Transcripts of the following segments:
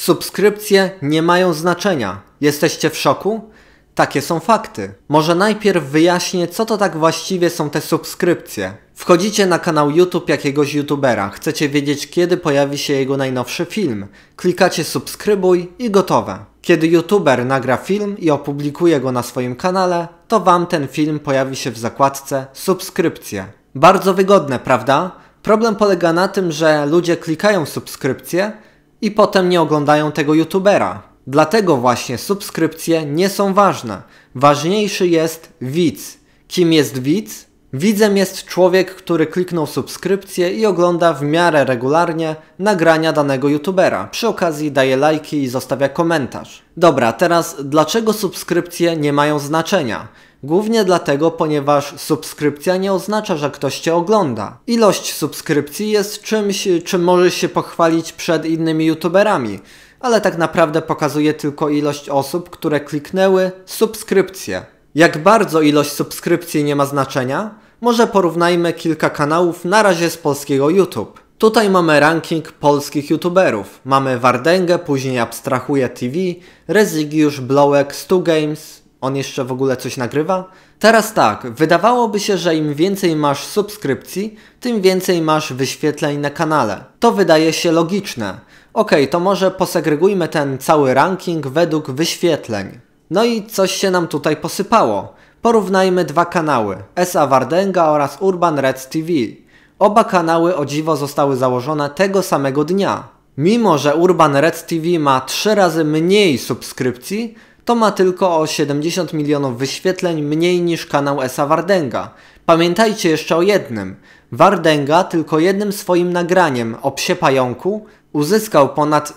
Subskrypcje nie mają znaczenia. Jesteście w szoku? Takie są fakty. Może najpierw wyjaśnię, co to tak właściwie są te subskrypcje. Wchodzicie na kanał YouTube jakiegoś youtubera, chcecie wiedzieć, kiedy pojawi się jego najnowszy film. Klikacie subskrybuj i gotowe. Kiedy youtuber nagra film i opublikuje go na swoim kanale, to wam ten film pojawi się w zakładce subskrypcje. Bardzo wygodne, prawda? Problem polega na tym, że ludzie klikają subskrypcje i potem nie oglądają tego youtubera. Dlatego właśnie subskrypcje nie są ważne. Ważniejszy jest widz. Kim jest widz? Widzem jest człowiek, który kliknął subskrypcję i ogląda w miarę regularnie nagrania danego youtubera. Przy okazji daje lajki i zostawia komentarz. Dobra, teraz dlaczego subskrypcje nie mają znaczenia? Głównie dlatego, ponieważ subskrypcja nie oznacza, że ktoś cię ogląda. Ilość subskrypcji jest czymś, czym możesz się pochwalić przed innymi youtuberami, ale tak naprawdę pokazuje tylko ilość osób, które kliknęły subskrypcję. Jak bardzo ilość subskrypcji nie ma znaczenia? Może porównajmy kilka kanałów na razie z polskiego YouTube. Tutaj mamy ranking polskich youtuberów. Mamy Wardęgę, później Abstrahuję TV, Rezygiusz, Blowek, Stu Games. On jeszcze w ogóle coś nagrywa? Teraz tak, wydawałoby się, że im więcej masz subskrypcji, tym więcej masz wyświetleń na kanale. To wydaje się logiczne. Okej, to może posegregujmy ten cały ranking według wyświetleń. No i coś się nam tutaj posypało. Porównajmy dwa kanały, S.A. Wardęga oraz Urban Reds TV. Oba kanały o dziwo zostały założone tego samego dnia. Mimo że Urban Reds TV ma 3 razy mniej subskrypcji, to ma tylko o 70 milionów wyświetleń mniej niż kanał S.A. Wardęga. Pamiętajcie jeszcze o jednym. Wardęga tylko jednym swoim nagraniem o psie pająku uzyskał ponad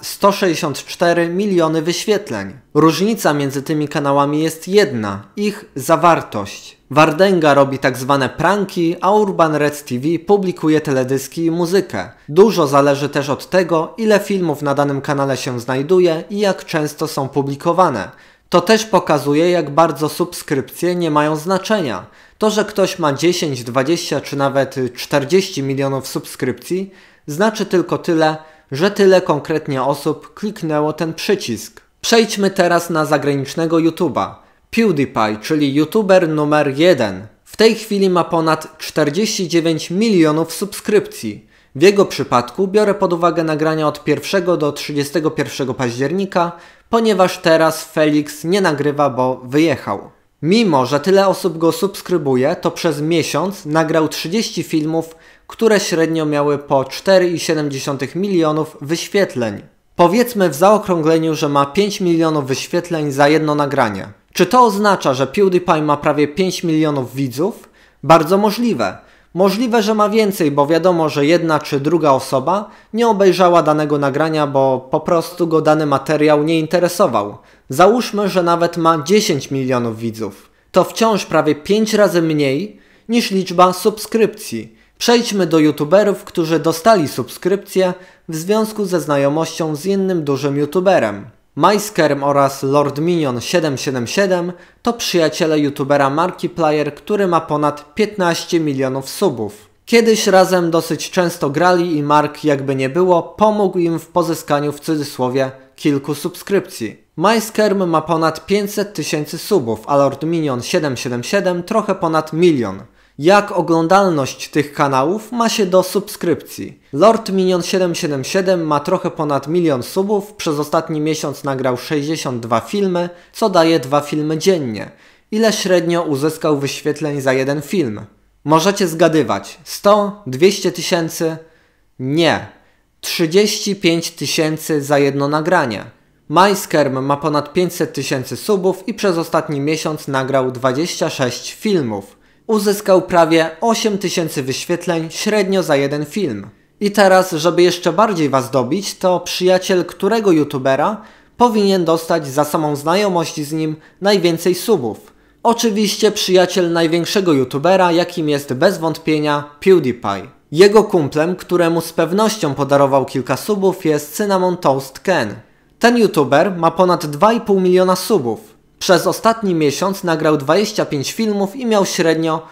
164 miliony wyświetleń. Różnica między tymi kanałami jest jedna, ich zawartość. Wardęga robi tak zwane pranki, a Urban Reds TV publikuje teledyski i muzykę. Dużo zależy też od tego, ile filmów na danym kanale się znajduje i jak często są publikowane. To też pokazuje, jak bardzo subskrypcje nie mają znaczenia. To, że ktoś ma 10, 20 czy nawet 40 milionów subskrypcji, znaczy tylko tyle, że tyle konkretnie osób kliknęło ten przycisk. Przejdźmy teraz na zagranicznego YouTube'a. PewDiePie, czyli YouTuber numer 1. W tej chwili ma ponad 49 milionów subskrypcji. W jego przypadku biorę pod uwagę nagrania od 1 do 31 października, ponieważ teraz Felix nie nagrywa, bo wyjechał. Mimo że tyle osób go subskrybuje, to przez miesiąc nagrał 30 filmów, które średnio miały po 4,7 milionów wyświetleń. Powiedzmy w zaokrągleniu, że ma 5 milionów wyświetleń za jedno nagranie. Czy to oznacza, że PewDiePie ma prawie 5 milionów widzów? Bardzo możliwe. Możliwe, że ma więcej, bo wiadomo, że jedna czy druga osoba nie obejrzała danego nagrania, bo po prostu go dany materiał nie interesował. Załóżmy, że nawet ma 10 milionów widzów. To wciąż prawie 5 razy mniej niż liczba subskrypcji. Przejdźmy do youtuberów, którzy dostali subskrypcję w związku ze znajomością z innym dużym youtuberem. MySkerm oraz LordMinion777 to przyjaciele youtubera Markiplier, który ma ponad 15 milionów subów. Kiedyś razem dosyć często grali i Mark, jakby nie było, pomógł im w pozyskaniu w cudzysłowie kilku subskrypcji. MySkerm ma ponad 500 tysięcy subów, a LordMinion777 trochę ponad 1 milion. Jak oglądalność tych kanałów ma się do subskrypcji? LordMinion777 ma trochę ponad 1 milion subów, przez ostatni miesiąc nagrał 62 filmy, co daje 2 filmy dziennie. Ile średnio uzyskał wyświetleń za jeden film? Możecie zgadywać. 100? 200 tysięcy? Nie. 35 tysięcy za jedno nagranie. MySkerm ma ponad 500 tysięcy subów i przez ostatni miesiąc nagrał 26 filmów. Uzyskał prawie 8 tysięcy wyświetleń średnio za jeden film. I teraz, żeby jeszcze bardziej was dobić, to przyjaciel którego youtubera powinien dostać za samą znajomość z nim najwięcej subów? Oczywiście przyjaciel największego youtubera, jakim jest bez wątpienia PewDiePie. Jego kumplem, któremu z pewnością podarował kilka subów, jest Cinnamon Toast Ken. Ten youtuber ma ponad 2,5 miliona subów. Przez ostatni miesiąc nagrał 25 filmów i miał średnio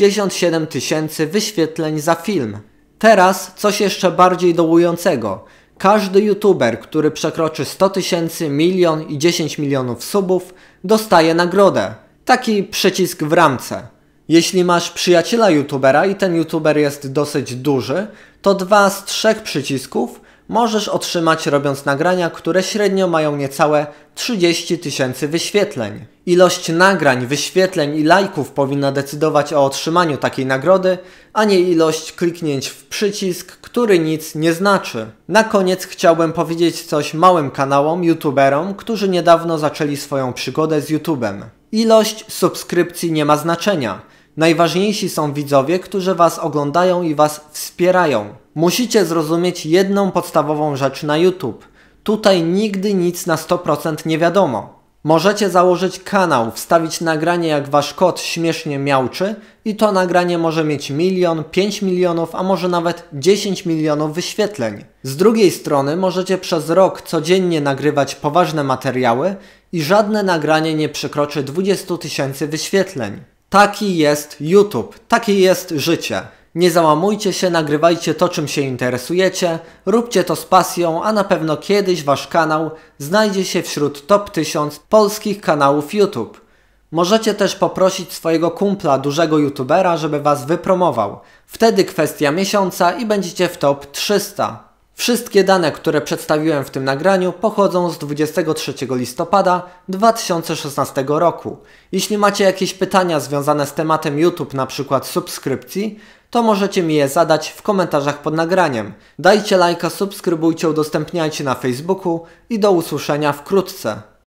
67 tysięcy wyświetleń za film. Teraz coś jeszcze bardziej dołującego. Każdy youtuber, który przekroczy 100 000, milion i 10 milionów subów, dostaje nagrodę. Taki przycisk w ramce. Jeśli masz przyjaciela youtubera i ten youtuber jest dosyć duży, to 2 z 3 przycisków możesz otrzymać robiąc nagrania, które średnio mają niecałe 30 000 wyświetleń. Ilość nagrań, wyświetleń i lajków powinna decydować o otrzymaniu takiej nagrody, a nie ilość kliknięć w przycisk, który nic nie znaczy. Na koniec chciałbym powiedzieć coś małym kanałom, youtuberom, którzy niedawno zaczęli swoją przygodę z YouTube'em. Ilość subskrypcji nie ma znaczenia. Najważniejsi są widzowie, którzy Was oglądają i Was wspierają. Musicie zrozumieć jedną podstawową rzecz na YouTube. Tutaj nigdy nic na 100% nie wiadomo. Możecie założyć kanał, wstawić nagranie jak Wasz kot śmiesznie miauczy i to nagranie może mieć 1 milion, 5 milionów, a może nawet 10 milionów wyświetleń. Z drugiej strony możecie przez rok codziennie nagrywać poważne materiały i żadne nagranie nie przekroczy 20 000 wyświetleń. Taki jest YouTube, takie jest życie. Nie załamujcie się, nagrywajcie to, czym się interesujecie, róbcie to z pasją, a na pewno kiedyś Wasz kanał znajdzie się wśród top 1000 polskich kanałów YouTube. Możecie też poprosić swojego kumpla, dużego youtubera, żeby Was wypromował. Wtedy kwestia miesiąca i będziecie w top 300. Wszystkie dane, które przedstawiłem w tym nagraniu, pochodzą z 23 listopada 2016 roku. Jeśli macie jakieś pytania związane z tematem YouTube, np. subskrypcji, to możecie mi je zadać w komentarzach pod nagraniem. Dajcie lajka, subskrybujcie, udostępniajcie na Facebooku i do usłyszenia wkrótce.